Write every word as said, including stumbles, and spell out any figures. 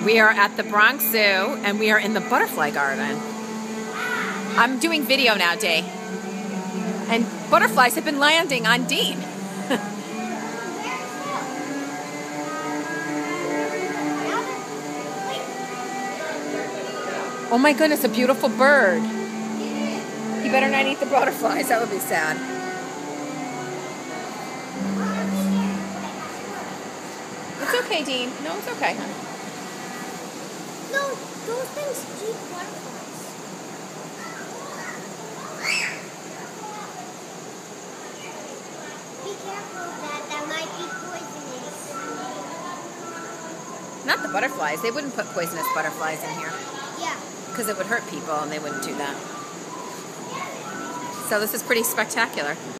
We are at the Bronx Zoo, and we are in the butterfly garden. I'm doing video now, Dee. And butterflies have been landing on Dean. Oh my goodness, a beautiful bird. He better not eat the butterflies, that would be sad. It's okay, Dean. No, it's okay, honey. No, those things eat butterflies. Be careful of that. That might be poisonous. Not the butterflies. They wouldn't put poisonous butterflies in here. Yeah. Because it would hurt people, and they wouldn't do that. So this is pretty spectacular.